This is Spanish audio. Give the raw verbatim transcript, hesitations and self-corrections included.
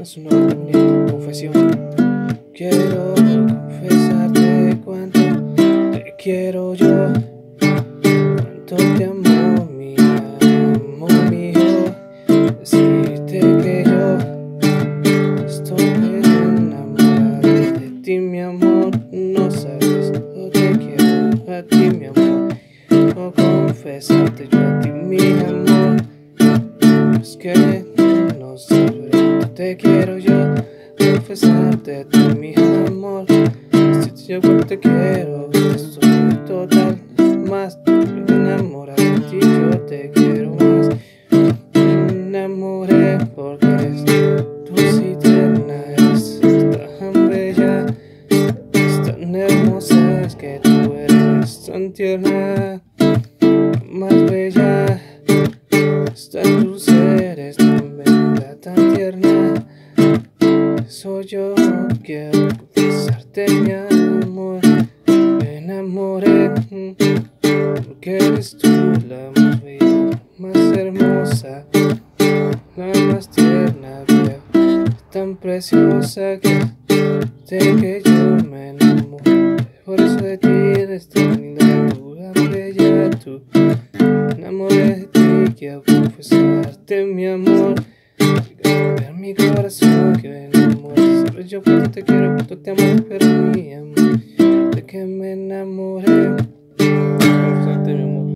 es una bonita confesión. Quiero confesarte cuánto te quiero yo, cuánto te amo, mi amor mío. Decirte que yo estoy enamorado de ti, mi amor. No sabes lo que quiero a ti, mi amor. O confesarte yo a ti, mi amor. Es que no sabes que te quiero yo. Confesarte a ti, mi amor. Si yo te quiero, estoy total. Más me enamorado de ti, yo te quiero más. Me enamoré porque eres tú, sí tierna, eres tan bella, es tan hermosa, es que tú eres tan tierna, más bella, es tan dulce, eres tan bella, tan tierna. Eso yo quiero confesarte, mi amor. Me enamoré porque eres tú la más bella, más hermosa, la más tierna, veo, tan preciosa que de que yo me enamoré. Por eso de ti eres tan linda, tú la bella, tú. Me enamoré de ti, quiero confesarte, mi amor. Ver mi corazón que me enamoré. Sabes yo cuánto te quiero, cuánto te amo, pero mi amor, de que me enamoré.